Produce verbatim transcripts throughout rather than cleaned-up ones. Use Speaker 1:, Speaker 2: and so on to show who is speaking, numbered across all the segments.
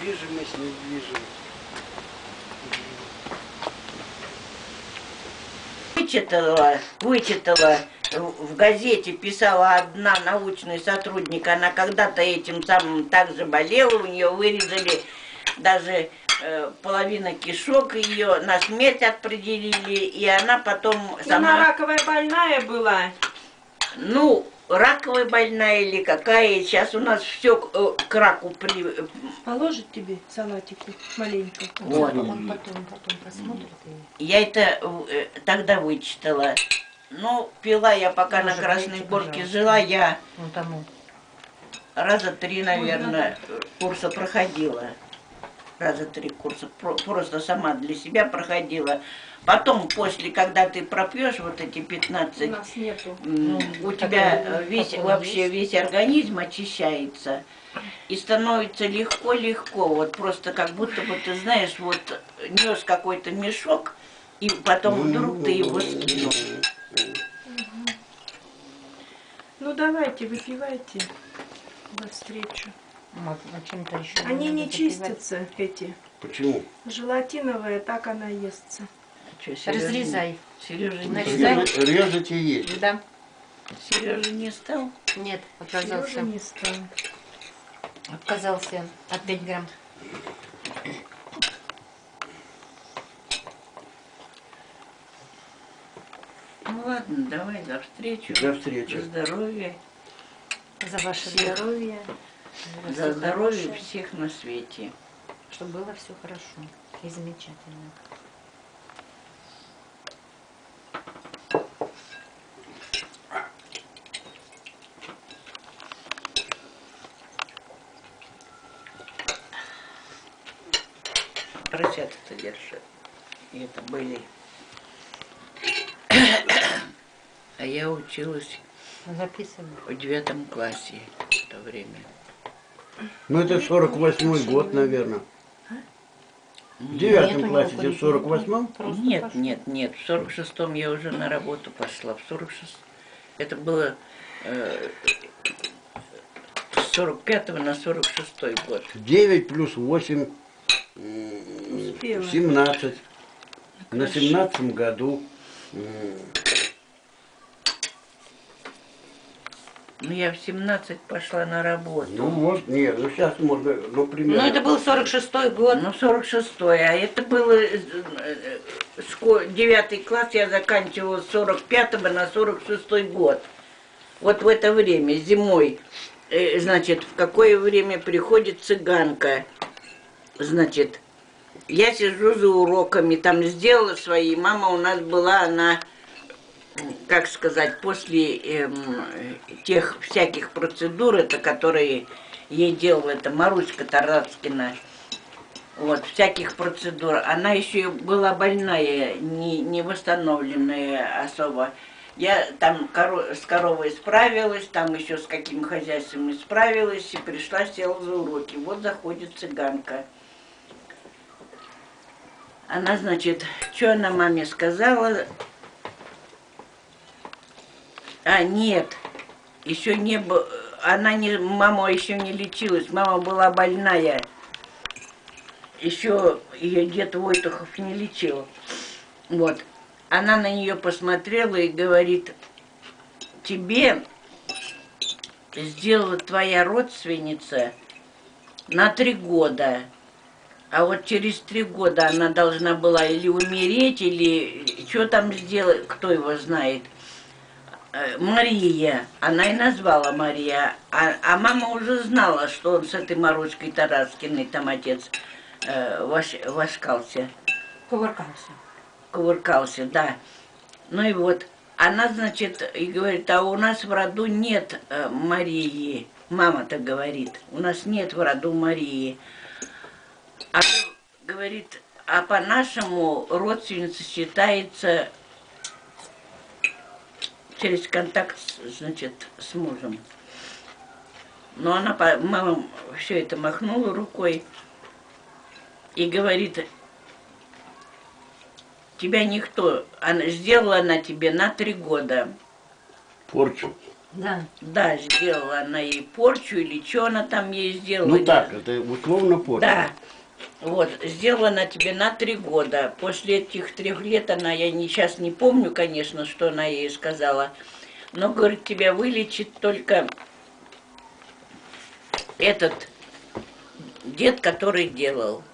Speaker 1: недвижимость, недвижимость.
Speaker 2: Вычитала, вычитала, в газете писала одна научный сотрудник, она когда-то этим самым также болела, у нее вырезали даже э, половина кишок, ее на смерть определили, и она потом сама...
Speaker 3: Она раковая больная была?
Speaker 2: Ну, раковая больная или какая, сейчас у нас все к раку при...
Speaker 3: Положит тебе салатику маленько?
Speaker 2: Вот.
Speaker 4: Он потом, потом просмотрит и...
Speaker 2: Я это э, тогда вычитала. Ну, пила я, пока
Speaker 4: Тоже
Speaker 2: на Красной
Speaker 4: дайте,
Speaker 2: Горке
Speaker 4: пожалуйста.
Speaker 2: жила, я
Speaker 4: Ну, тому.
Speaker 2: раза три, наверное, курса проходила. Раза три курса. Про- просто сама для себя проходила. Потом, после, когда ты пропьешь вот эти
Speaker 3: У
Speaker 2: пятнадцать,
Speaker 3: нас нету.
Speaker 2: м, у
Speaker 4: такой-
Speaker 2: тебя весь,
Speaker 4: такой
Speaker 2: вообще
Speaker 4: есть.
Speaker 2: весь организм очищается. И становится легко-легко. Вот просто как будто бы, ты знаешь, вот нес какой-то мешок, и потом вдруг ты его скинул.
Speaker 3: Ну давайте, выпивайте до встречи.
Speaker 4: Вот, а чем-то еще
Speaker 3: Они
Speaker 4: надо
Speaker 3: не
Speaker 4: запивать.
Speaker 3: чистятся, эти.
Speaker 1: Почему?
Speaker 3: Желатиновая, так она естся.
Speaker 2: Чё, Сережа-
Speaker 4: Разрезай.
Speaker 2: Сережа не,
Speaker 4: Нарезай.
Speaker 1: Режете, режете есть.
Speaker 4: Да.
Speaker 2: Сережа не стал?
Speaker 4: Нет,
Speaker 3: Сережа
Speaker 4: отказался.
Speaker 3: не стал.
Speaker 4: Отказался от пяти грамм.
Speaker 2: Ну ладно, давай до встречи.
Speaker 1: До встречи.
Speaker 2: За здоровье.
Speaker 4: За ваше
Speaker 2: Всех.
Speaker 4: здоровье.
Speaker 2: За
Speaker 4: всё
Speaker 2: здоровье
Speaker 4: хорошее,
Speaker 2: всех на свете.
Speaker 4: чтобы было все хорошо и замечательно.
Speaker 2: Поросята-то держи. И это были. А я училась
Speaker 4: Записывай.
Speaker 2: в девятом классе в то время.
Speaker 1: Ну это сорок восьмой год, наверное. В девятом классе, где в сорок восьмом?
Speaker 2: Нет, нет, нет. В сорок шестом я уже на работу пошла. В сорок шестом это было э, с сорок пятого на сорок шестой год.
Speaker 1: девять плюс восемь,
Speaker 3: Успела.
Speaker 1: семнадцать. На семнадцатом году. м,
Speaker 2: Ну, я в семнадцать пошла на работу.
Speaker 1: Ну, может, нет, ну сейчас можно, ну,
Speaker 4: Ну,
Speaker 1: примерно.
Speaker 4: это был сорок шестой год.
Speaker 2: Ну, сорок шестой, а это было э, э, шко- девятый класс я заканчивала с сорок пятого на сорок шестой год. Вот в это время, зимой, э, значит, в какое время приходит цыганка. Значит, я сижу за уроками, там сделала свои, мама у нас была, она, как сказать, после эм, тех всяких процедур, это которые ей делала, это Маруська Тарацкина, вот, всяких процедур, она еще и была больная, не, не восстановленная особо. Я там коро- с коровой справилась, там еще с каким хозяйством справилась, и пришла, села за уроки. Вот заходит цыганка. Она, значит, что она маме сказала? А, нет, еще не было, она не, мама еще не лечилась, мама была больная. Еще ее дед Войтухов не лечил. Вот. Она на нее посмотрела и говорит, тебе сделала твоя родственница на три года. А вот через три года она должна была или умереть, или что там сделать, кто его знает. Э, Мария, она и назвала Мария, а, а мама уже знала, что он с этой Марушкой Тараскиной, там отец, э, ваш, вошкался,
Speaker 4: Кувыркался.
Speaker 2: кувыркался, да. Ну и вот, она, значит, и говорит, а у нас в роду нет э, Марии, мама-то говорит, у нас нет в роду Марии. А говорит, а по-нашему родственница считается через контакт, значит, с мужем. Но она, по- мама все это махнула рукой и говорит, тебя никто, она, сделала она тебе на три года.
Speaker 1: Порчу.
Speaker 4: Да.
Speaker 2: Да, сделала она ей порчу или что она там ей сделала.
Speaker 1: Ну так, это условно порча.
Speaker 2: Да. Вот, сделала она тебе на три года. После этих трех лет она, я не, сейчас не помню, конечно, что она ей сказала, но, говорит, тебя вылечит только этот дед, который делал.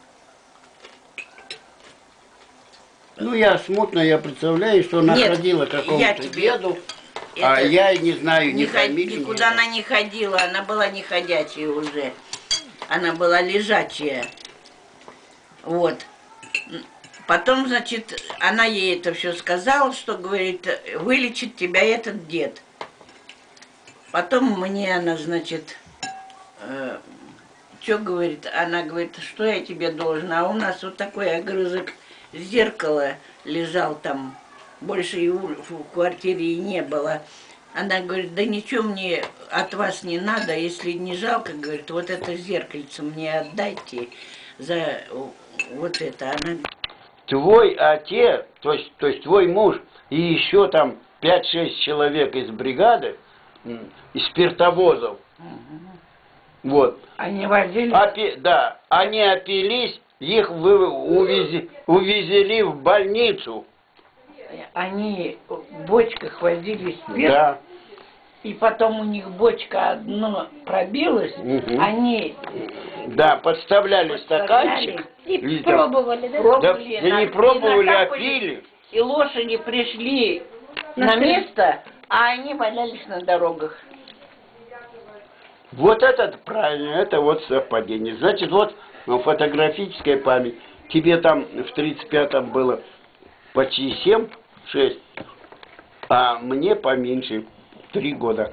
Speaker 1: Ну, я смутно, я представляю, что она
Speaker 2: Нет,
Speaker 1: ходила к
Speaker 2: я
Speaker 1: какому-то
Speaker 2: тебе
Speaker 1: деду, а
Speaker 2: это
Speaker 1: я не знаю ни
Speaker 2: не ход-
Speaker 1: фамилии, ни
Speaker 2: никуда она не ходила, она была не ходячая уже. Она была лежачая. Вот. Потом, значит, она ей это все сказала, что, говорит, вылечит тебя этот дед. Потом мне она, значит, э, что говорит, она говорит, что я тебе должна, а у нас вот такой огрызок зеркала лежал там, больше и в в квартире и не было. Она говорит, да ничего мне от вас не надо, если не жалко, говорит, вот это зеркальце мне отдайте за вот это. Она
Speaker 1: Твой отец, то есть, то есть твой муж и еще там пять-шесть человек из бригады, м, из спиртовозов, вот,
Speaker 2: Они возили?
Speaker 1: опи- да, они опились, их вы, увези, увезли в больницу.
Speaker 2: Они в бочках возили спирт,
Speaker 1: Да.
Speaker 2: и потом у них бочка одна пробилась,
Speaker 1: Мгм.
Speaker 2: они
Speaker 1: Да, подставляли стаканчик.
Speaker 4: И
Speaker 1: И там-
Speaker 4: пробовали, да?
Speaker 1: Да,
Speaker 2: пробовали.
Speaker 1: да
Speaker 2: на-
Speaker 1: не
Speaker 2: и
Speaker 1: пробовали, а
Speaker 2: накапали,
Speaker 1: пили.
Speaker 2: И лошади пришли
Speaker 4: На
Speaker 2: на
Speaker 4: стрель-
Speaker 2: место, а они валялись на дорогах.
Speaker 1: Вот это правильно, это вот совпадение. Значит, вот ну, фотографическая память. Тебе там в тридцать пятом было почти семь-шесть, а мне поменьше, три года.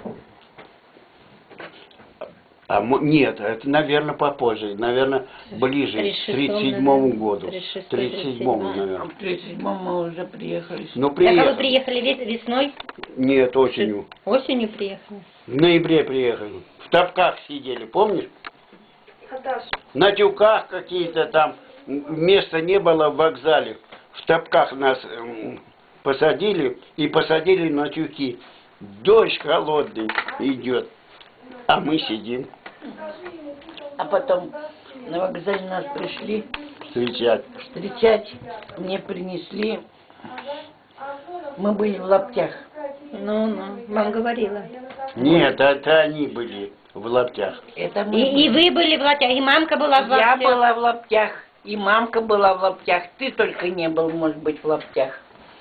Speaker 1: А, мо- нет, это, наверное, попозже, наверное, ближе, к тридцать седьмому году.
Speaker 4: тридцать
Speaker 1: тридцать седьмому,
Speaker 2: А
Speaker 1: наверное.
Speaker 2: в тридцать седьмом мы уже приехали.
Speaker 1: Ну,
Speaker 4: Так, а вы
Speaker 1: приехали.
Speaker 4: приехали вес- весной?
Speaker 1: Нет, осенью.
Speaker 4: Осенью приехали?
Speaker 1: В ноябре приехали. В топках сидели, помнишь? На тюках какие-то там, м, места не было в вокзале. В топках нас м, посадили и посадили на тюки. Дождь холодный идет, а мы сидим
Speaker 2: А потом на вокзале нас пришли
Speaker 1: встречать.
Speaker 2: встречать, мне принесли, мы были в лаптях.
Speaker 4: Ну, ну, вам говорила.
Speaker 1: Нет, это они были в лаптях.
Speaker 2: Это мы
Speaker 4: И, и
Speaker 2: были.
Speaker 4: вы были в лаптях, и мамка была в
Speaker 2: Я
Speaker 4: лаптях.
Speaker 2: была в лаптях, и мамка была в лаптях. Ты только не был, может быть, в лаптях.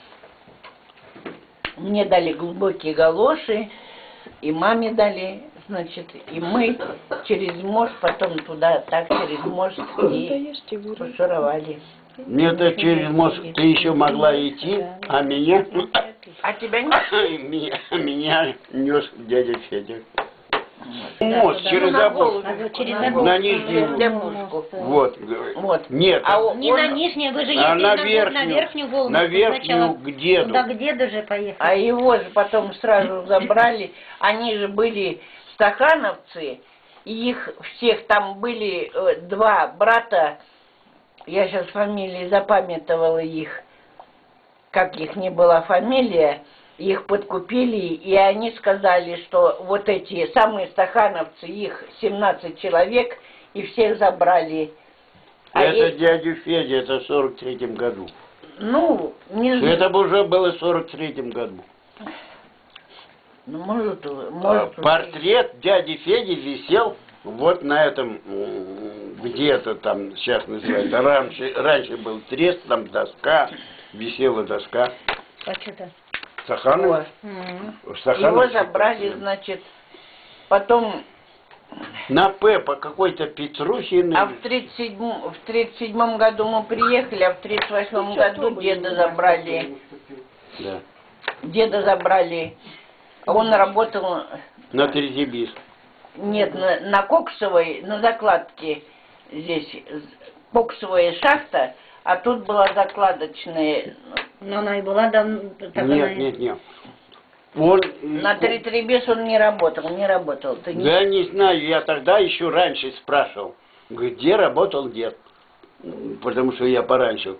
Speaker 2: Мне дали глубокие галоши, и маме дали, значит, и мы через мост, потом туда, так через мост и пошуровали.
Speaker 1: Нет, через мост ты еще могла идти, а меня,
Speaker 2: А тебя не...
Speaker 1: меня, меня нес дядя Федя. Мост через
Speaker 2: на
Speaker 1: забор.
Speaker 2: голову,
Speaker 4: А вот через
Speaker 2: на
Speaker 4: забор.
Speaker 1: На
Speaker 2: голову,
Speaker 1: нижнюю.
Speaker 2: Демушку.
Speaker 1: Вот.
Speaker 2: Вот.
Speaker 1: Нет,
Speaker 2: А он-
Speaker 4: Не на нижнюю, вы же
Speaker 1: а
Speaker 4: ехали
Speaker 1: на
Speaker 4: на,
Speaker 1: верхнюю,
Speaker 4: на верхнюю волну.
Speaker 1: на верхнюю
Speaker 4: Сначала
Speaker 1: к деду.
Speaker 4: туда к деду же поехали.
Speaker 2: А его же потом сразу забрали. Они же были стахановцы. И их всех там были э, два брата. Я сейчас фамилии запамятовала их. Как их не была фамилия. Их подкупили, и они сказали, что вот эти самые стахановцы, их семнадцать человек, и всех забрали. А
Speaker 1: Это
Speaker 2: есть-
Speaker 1: дядю Федя, это в сорок третьем году.
Speaker 2: Ну, не знаю.
Speaker 1: Это бы уже было в сорок третьем году.
Speaker 2: Ну, может,
Speaker 1: А,
Speaker 2: может,
Speaker 1: Портрет дяди Феди висел вот на этом, м, где-то там, сейчас называется, раньше, раньше был трест, там доска, висела доска.
Speaker 4: А что-то.
Speaker 1: Стаханов.
Speaker 4: М.
Speaker 1: Стаханов-
Speaker 2: Его забрали, значит, потом,
Speaker 1: На П по какой-то Петрухиной.
Speaker 2: а в тридцать седьмом, в тридцать седьмом году мы приехали, а в тридцать восьмом году деда забрали,
Speaker 1: Да.
Speaker 2: деда забрали. Он работал,
Speaker 1: На Трезибис.
Speaker 2: нет, на, на Коксовой, на закладке здесь, з- Коксовая шахта, а тут была закладочная.
Speaker 4: Но она и была давно... так она
Speaker 1: Нет,
Speaker 4: и-
Speaker 1: нет, нет. Он,
Speaker 2: На Тритрибес он не работал, не работал. Ты не...
Speaker 1: да не знаю, я тогда еще раньше спрашивал, где работал дед, потому что я пораньше.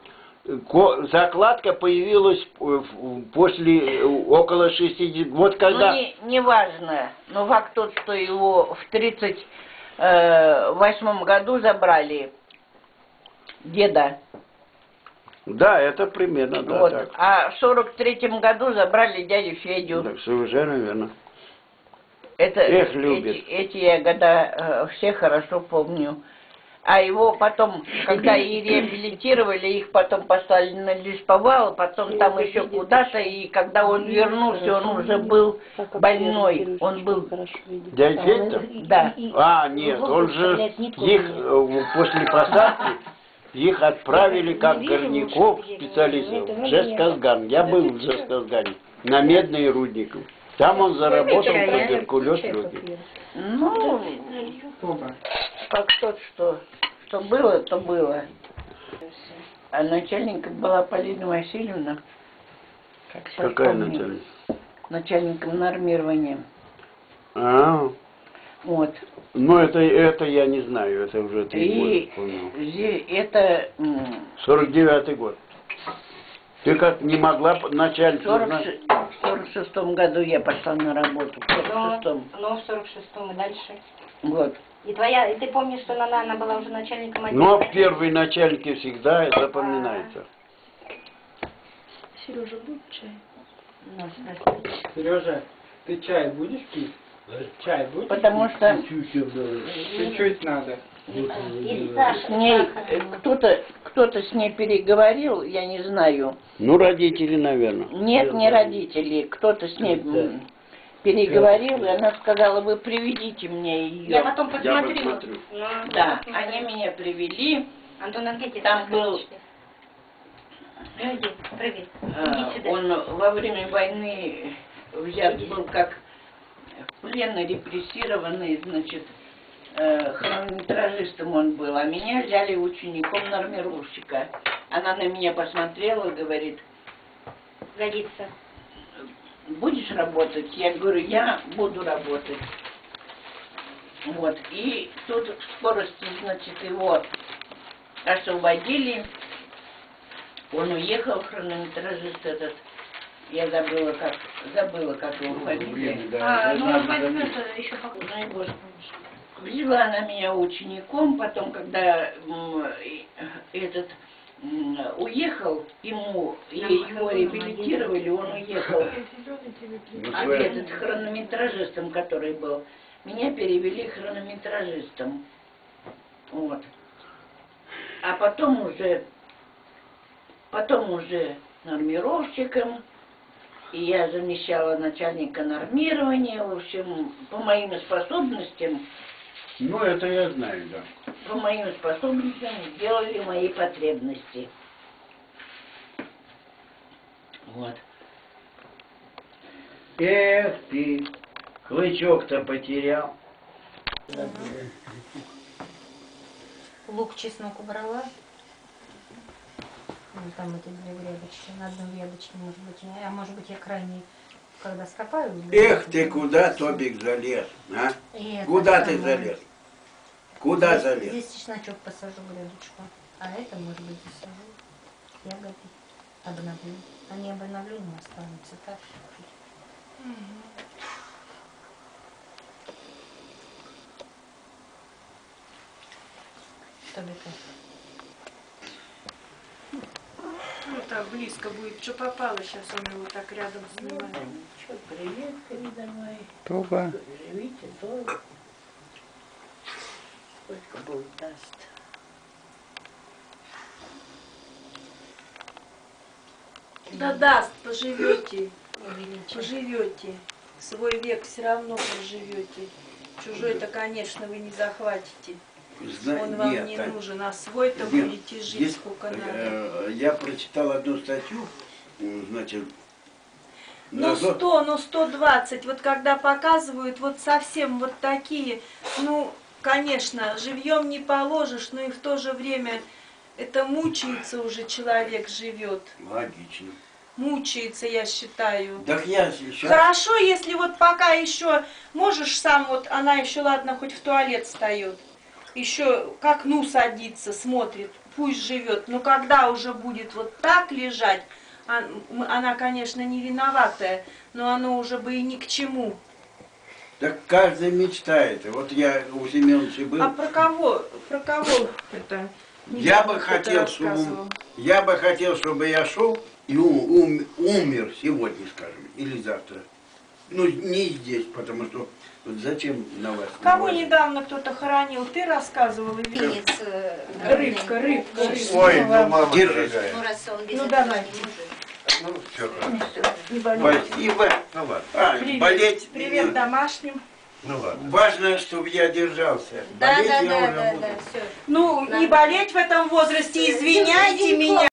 Speaker 1: ко- закладка появилась э, в- после э, около шестидесяти. Вот когда...
Speaker 2: Ну, не, не важно. Но факт тот, что его в тридцать восьмом году забрали деда.
Speaker 1: Да, это примерно, да,
Speaker 2: Вот.
Speaker 1: так.
Speaker 2: А в сорок третьем году забрали дядю Федю.
Speaker 1: Так, совершенно верно.
Speaker 2: Это,
Speaker 1: Эх,
Speaker 2: эти,
Speaker 1: любит.
Speaker 2: эти я года э, все хорошо помню. А его потом, когда и реабилитировали, их потом послали на Лесповал, потом там еще куда-то, и когда он вернулся, он уже был больной. Он был...
Speaker 1: Дядя Федя?
Speaker 2: Да.
Speaker 1: А, нет, он же их э, после посадки их отправили как горняков специалистов в Жесказган. Я был в Жесказгане на медные рудники. Там он заработал туберкулез легких.
Speaker 2: Ну, как тот, что, что было, то было. А начальником была Полина Васильевна. Как сейчас
Speaker 1: Какая
Speaker 2: помню.
Speaker 1: начальник?
Speaker 2: Начальником нормирования.
Speaker 1: А,
Speaker 2: Вот.
Speaker 1: ну это, это я не знаю, это уже три
Speaker 2: И
Speaker 1: года помню.
Speaker 2: зе- это м,
Speaker 1: сорок девятый год. Ты как не могла
Speaker 2: в
Speaker 1: начальницу
Speaker 2: сорок
Speaker 1: знать?
Speaker 2: ше- в сорок шестом году я пошла на работу. В сорок
Speaker 5: Ну,
Speaker 2: шестом.
Speaker 5: ну, в сорок шестом и дальше.
Speaker 2: Вот.
Speaker 5: И твоя, и ты помнишь, что она, она была уже начальником отдела?
Speaker 1: Ну, а первые начальники всегда запоминаются.
Speaker 3: Сережа, будет чай?
Speaker 5: Ну, в смысле?
Speaker 6: Сережа, ты чай будешь пить? Чай будешь?
Speaker 2: Потому что
Speaker 6: Чуть-чуть надо.
Speaker 5: Или
Speaker 2: с
Speaker 5: Саша,
Speaker 2: ней
Speaker 5: Саша.
Speaker 2: э, кто-то кто-то с ней переговорил, я не знаю.
Speaker 1: Ну, родители, наверное.
Speaker 2: Нет, не родители, кто-то с ней м, переговорил, и она сказала, вы приведите мне ее.
Speaker 5: Я потом посмотрю.
Speaker 1: посмотрю.
Speaker 5: Ну,
Speaker 2: Да,
Speaker 5: посмотрю.
Speaker 2: они меня привели.
Speaker 5: Антон Ангетти,
Speaker 2: Там был-
Speaker 5: Привет, привет.
Speaker 2: Э,
Speaker 5: Иди сюда.
Speaker 2: Он во время войны взят был как пленный, репрессированный, значит, э, хронометражистом он был, а меня взяли учеником нормировщика. Она на меня посмотрела, говорит,
Speaker 5: Годится.
Speaker 2: будешь работать? Я говорю, я буду работать. Вот, и тут в скорости, значит, его освободили. Он уехал, хронометражист этот. Я забыла, как, забыла, как его фамилия.
Speaker 5: А, ну он возьмет еще пока.
Speaker 2: Ну и Господи. Взяла она меня учеником, потом, когда м, и- этот м, уехал, ему, и его реабилитировали, он уехал. А этот хронометражистом, который был, меня перевели хронометражистом. Вот. А потом уже, потом уже нормировщиком, и я замещала начальника нормирования, в общем, по моим способностям,
Speaker 1: Ну, это я знаю, да.
Speaker 2: по моим способностям сделали мои потребности. Вот.
Speaker 1: Эх ты, клычок-то потерял.
Speaker 4: Лук, чеснок убрала. Ну, там эти две грядочки. На одной грядочке, может быть, я- а может быть, я крайне, когда скопаю.
Speaker 1: Эх ты, куда, Тобик, залез, а?
Speaker 4: И это
Speaker 1: Куда ты
Speaker 4: самое.
Speaker 1: залез? Куда
Speaker 4: Здесь-
Speaker 1: залез?
Speaker 4: Здесь чесночок посажу грядочку. А это, может быть, засажу. Ягоды обновлю. Они обновлю, но останутся так. Тобика.
Speaker 3: Ну так близко будет. Что попало, сейчас он его так рядом снимает.
Speaker 2: Что, привет передавай.
Speaker 6: Тоба.
Speaker 2: Живите долго. Сколько Бог даст.
Speaker 3: Да даст, поживете,
Speaker 4: Увеличим.
Speaker 3: поживете. Свой век все равно проживете. Чужой-то, конечно, вы не захватите.
Speaker 1: Зна-
Speaker 3: Он вам
Speaker 1: нет,
Speaker 3: не
Speaker 1: так,
Speaker 3: нужен, а свой-то
Speaker 1: нет,
Speaker 3: будете жить
Speaker 1: здесь,
Speaker 3: сколько надо.
Speaker 1: э, я прочитал одну статью, м, значит,
Speaker 3: Ну
Speaker 1: на зо-
Speaker 3: сто, ну сто двадцать, вот когда показывают вот совсем вот такие, ну, конечно, живьем не положишь, но и в то же время это мучается уже человек живет.
Speaker 1: Логично.
Speaker 3: Мучается, я считаю.
Speaker 1: Так я сейчас...
Speaker 3: Хорошо, если вот пока еще можешь сам, вот она еще, ладно, хоть в туалет встает, еще к окну садится, смотрит пусть живет. Но когда уже будет вот так лежать, а- м- она, конечно, не виноватая, но оно уже бы и ни к чему.
Speaker 1: Так каждый мечтает. Вот я у Семеновича был.
Speaker 3: А про кого? Про кого это?
Speaker 1: Я бы
Speaker 3: Недавно
Speaker 1: хотел,
Speaker 3: кто-то
Speaker 1: чтобы,
Speaker 3: рассказывал.
Speaker 1: я бы хотел, чтобы я шел и ум- ум- умер сегодня, скажем, или завтра. Ну, не здесь, потому что вот зачем на вас?
Speaker 3: Кого
Speaker 1: наводить?
Speaker 3: недавно кто-то хоронил? Ты рассказывал или нет?
Speaker 4: Финец, э,
Speaker 3: Рыбка, рыбка, рыбка.
Speaker 7: Ой, ну мама
Speaker 1: Держись.
Speaker 7: дорогая.
Speaker 4: Ну, раз он без
Speaker 3: Ну,
Speaker 4: этого
Speaker 3: давай.
Speaker 4: не может.
Speaker 7: Ну, все хорошо.
Speaker 3: Не болеть.
Speaker 1: Спасибо.
Speaker 7: Ну ладно.
Speaker 1: А,
Speaker 3: Привет.
Speaker 1: болеть.
Speaker 3: Привет домашним.
Speaker 7: Ну ладно.
Speaker 1: Важно, чтобы я держался.
Speaker 4: Да,
Speaker 1: Болеть
Speaker 4: да,
Speaker 1: я
Speaker 4: да,
Speaker 1: уже
Speaker 4: да,
Speaker 1: буду.
Speaker 4: да, все.
Speaker 3: Ну, не болеть в этом возрасте, извиняйте меня.